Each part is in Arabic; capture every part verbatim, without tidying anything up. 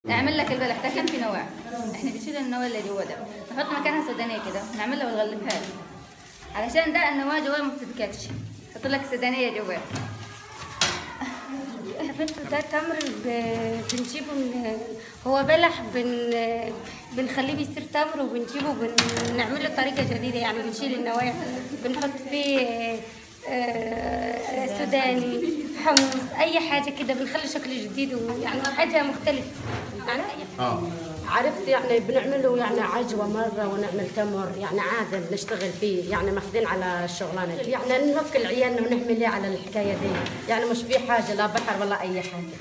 نعمل لك البلح ده كان في نوع، احنا بنشيل النواه اللي جوا ده نحط مكانها سودانيه كده نعملها ونغلفها علشان ده النواه جوا ما بتتكتش، نحط لك سودانيه جوا. ده تمر بنجيبه من هو بلح بن بنخليه بيصير تمر وبنجيبه بنعمله بطريقه جديده، يعني بنشيل النوايا بنحط فيه سوداني حمص اي حاجه كده بنخلي شكله جديد ويعني حاجه مختلفه يعني. اه عرفت يعني بنعمله يعني عجوه مره ونعمل تمر يعني عاده بنشتغل فيه يعني ماخذين على الشغلانه دي يعني نوكل عيالنا ونحمل على الحكايه دي يعني مش في حاجه لا بحر ولا اي حاجه.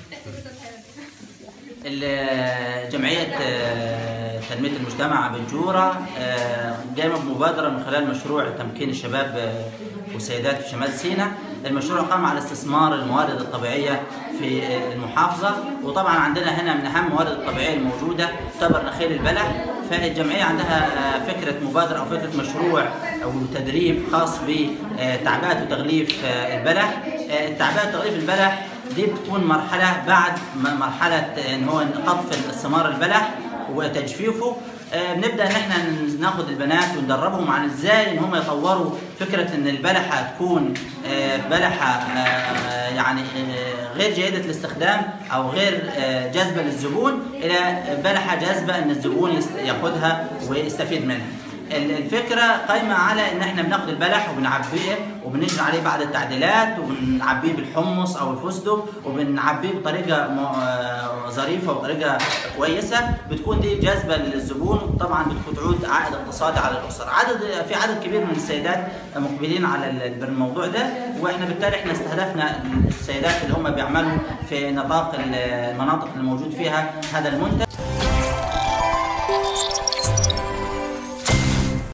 جمعيه تنميه المجتمع بنجوره قامت بمبادره من خلال مشروع تمكين الشباب والسيدات في شمال سيناء. المشروع قام على استثمار الموارد الطبيعيه في المحافظه، وطبعا عندنا هنا من اهم الموارد الطبيعيه الموجوده تعتبر نخيل البلح. فالجمعيه عندها فكره مبادره او فكره مشروع او تدريب خاص بتعبئه وتغليف البلح. التعبئه وتغليف البلح دي بتكون مرحله بعد مرحله ان هو قطف الثمار البلح وتجفيفه. بنبدا ان احنا ناخد البنات وندربهم عن ازاي ان هم يطوروا فكره ان البلحه تكون بلحه يعني غير جيده الاستخدام او غير جاذبه للزبون الى بلحه جاذبه ان الزبون ياخدها ويستفيد منها. الفكره قايمه على ان احنا بناخد البلح وبنعبيه وبنجري عليه بعض التعديلات وبنعبيه بالحمص او الفستق وبنعبيه بطريقه ظريفه وطريقه كويسه بتكون دي جاذبه للزبون، وطبعا بتعود عائد اقتصادي على الاسر. عدد في عدد كبير من السيدات مقبلين على الموضوع ده، واحنا بالتالي احنا استهدفنا السيدات اللي هم بيعملوا في نطاق المناطق اللي موجود فيها هذا المنتج.